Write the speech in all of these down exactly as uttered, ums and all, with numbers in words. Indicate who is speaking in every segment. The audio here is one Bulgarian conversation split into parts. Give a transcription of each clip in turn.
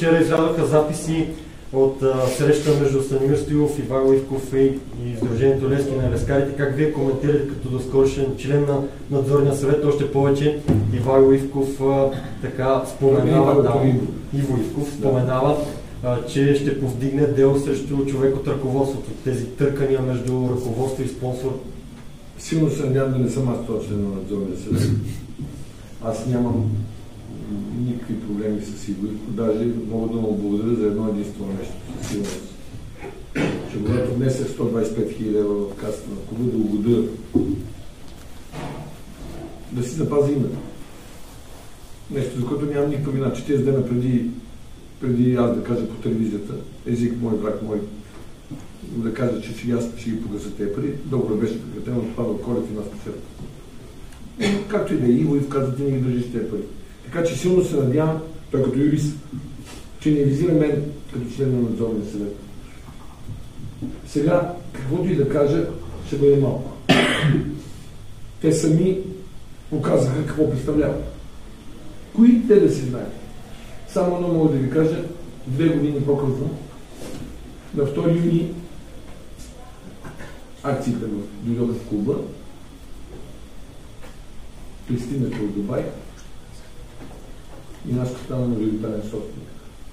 Speaker 1: вчера излязоха записи от а, среща между Станимир Стоилов, Ивайло Ивков и, и Сдружението Левски на лескарите. Как вие коментирате като доскорошен член на надзорния съвет, още повече Ивайло Ивков а, така споменава, да, Иво Ивков споменава, а, че ще повдигне дело срещу човек от ръководството, тези търкания между ръководство и спонсор?
Speaker 2: Силно се надявам да не съм аз този член на надзорния съвет. Аз нямам никакви проблеми с Иво Ивков, даже мога да му благодаря за едно единствено нещо със сигурност. Че когато внесех сто двадесет и пет хиляди лева в касата на клуба, да угодя, да си запази името. Нещо, за което нямам никаква вина. Че тези дена преди, преди аз да кажа по телевизията, език мой, враг мой, да кажа, че сега ще ги погаса тези пари, договор беше прекратен от Павел Колев и нас почерпа. Както и да е, Иво Ивков каза, ти не ги държиш тези пари. Така че силно се надявам, той като юрист, че не визира мен като член на надзорния съвет. Сега, каквото и да кажа, ще бъде малко. Те сами показаха какво представляват. Кои те да си знаят? Само едно мога да ви кажа, две години по-късно, на втори юни акциите дойдоха в клуба, пристигнаха от Дубай и Наско стана мажоритарен собственик.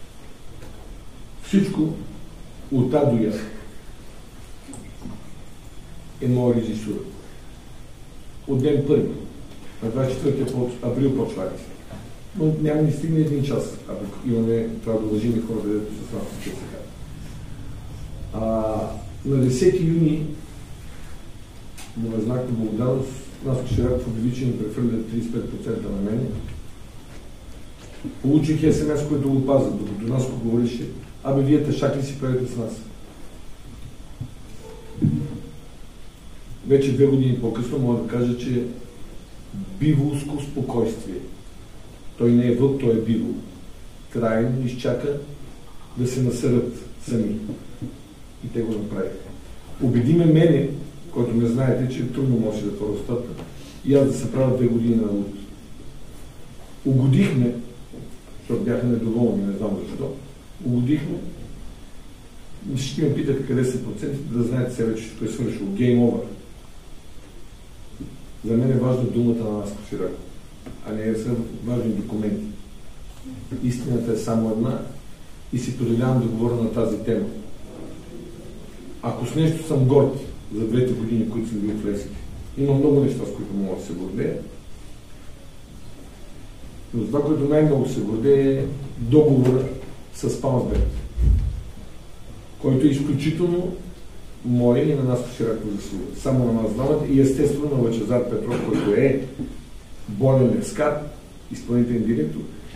Speaker 2: Всичко от А до Я е моя режисура. От ден първи, на двадесет и четвърти април почва акция. Но няма ни стигне един час, ако имаме това да уважим хората, дето с нас ще се казва. На десети юни му е знак на благодарност, Наско Шираков обяви, че ни прехвърля тридесет и пет процента на мене. Получих ес ем ес, който го паза, докато Наско говореше, абе вие тъшак ли си правите с нас? Вече две години по-късно мога да кажа, че биволско спокойствие. Той не е вълк, той е бивол. Трайно изчака да се насърят сами. И те го направиха. Убедиме мене, който не знаете, че трудно може да това остатък. И аз да се правя две години на луд. Угодихме, защото бяха недоволни, не знам защо. Угодихме. Всички ме питаха къде са процентите, да знаете себе, че той е свършил. Game over. За мен е важна думата на Наско Шираков, а не са важни документи. Истината е само една и си позволявам да говоря на тази тема. Ако с нещо съм горд за двете години, които съм бил в Левски, има много неща, с които мога да се гордея. Но това, което най-много се гордея, е договора с Паунсбет, който е изключително мой и на Наско Шираков заслуга. Само на нас двамата и естествено на Лъчезар Петров, който е болен левскар, изпълнителен директор.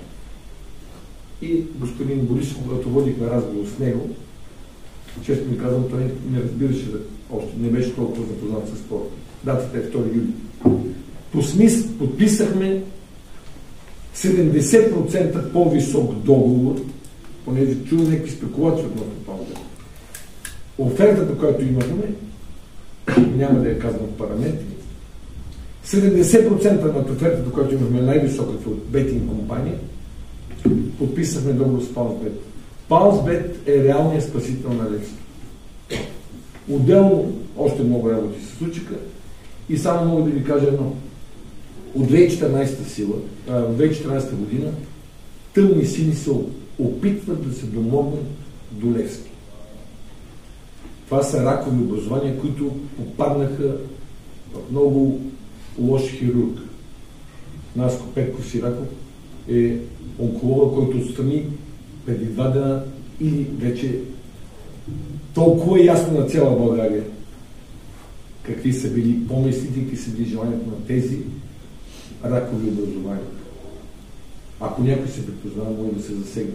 Speaker 2: И господин Борисов, когато водихме разговор с него, често ми казвам, той не разбираше още, не беше толкова запознат с спорта. Датата е втори юли. По смисъл подписахме седемдесет процента по-висок договор, понеже чува някакви спекулации относно Паунсбет. Офертата, която имахме, няма да я казвам в параметри, седемдесет процента на офертата, която имахме най-високата от бетинг компания, подписахме договор с Паунсбет. Паунсбет е реалният спасител на Левски. Отделно още много работи се случиха и само мога да ви кажа едно. От две хиляди и четиринадесета сила, две хиляди и четиринадесета година, тъмни сили се опитват да се домогнат до Левски. Това са ракови образования, които попаднаха в много лош хирург. Наско Петков Сираков е онколога, който отстрани преди два дена или вече толкова ясно на цяла България какви са били помислите и какви са били желанието на тези ракови образования. Ако някой се припознава, може да се засегне.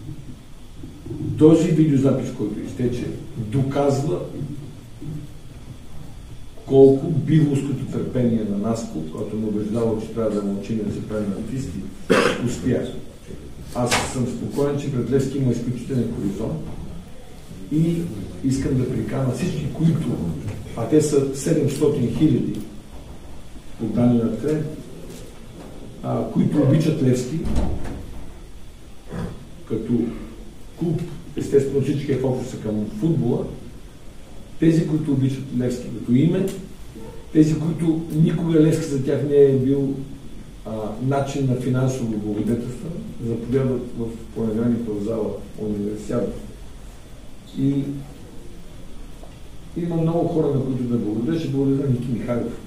Speaker 2: Този видеозапис, който изтече, доказва колко биволското търпение на Наско, който ме убеждава, че трябва да мълчим и да се прави на артисти, успя. Аз съм спокоен, че пред Левски има изключителен хоризонт и искам да прикана всички, които, а те са седемстотин хиляди от данни на Трен, които обичат Левски, като клуб, естествено всички е фокуса към футбола, тези, които обичат Левски като име, тези, които никога Левски за тях не е бил а, начин на финансово благодетелство, заповядат в понеделник в зала универсиада. И има много хора, на които да благодаря. Ще благодаря на Ники Михайлов.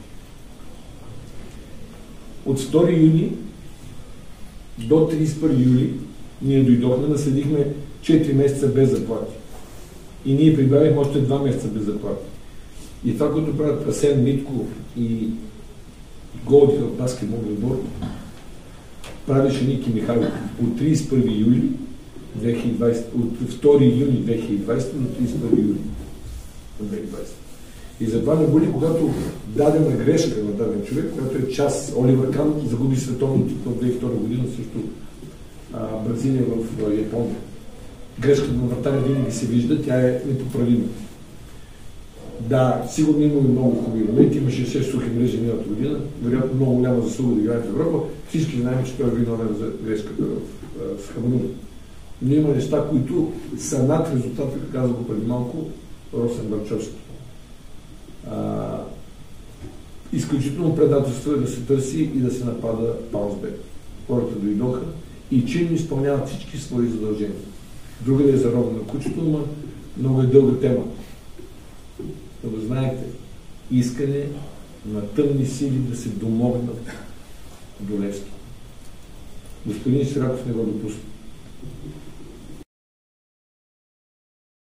Speaker 2: От втори юни до тридесет и първи юли ние дойдохме, наследихме четири месеца без заплати. И ние прибавихме още два месеца без заплати. И това, което правят Асен Митков и Голди от баскетболния отбор, правеше Ники Михайлов от тридесет и първи юли две хиляди и двадесета, от втори юни две хиляди и двадесета до тридесет и първи юли две хиляди и двадесета. И затова не боли, когато дадена грешка на даден човек, която е част, Оливър Кан загуби световно титул в две хиляди и втора година срещу а, Бразилия в а, Япония. Грешката на вратаря винаги се вижда, тя е непоправима. Да, сигурно има и много хубави моменти, имаше шест сухи мрежи миналата година, вероятно много голяма заслуга да играе в Европа. Всички знаем, че той е виновен за грешката в, в Хаманур. Но има неща, които са над резултата, как каза го преди малко Росен Барчовски. А, изключително предателство е да се търси и да се напада Паунсбек. Хората дойдоха и чинно изпълняват всички свои задължения. Друга да е заровена на кучето, но много е дълга тема. Да го знаете, искане на тъмни сили да се домогнат до Левски. Господин Сираков не го допусна.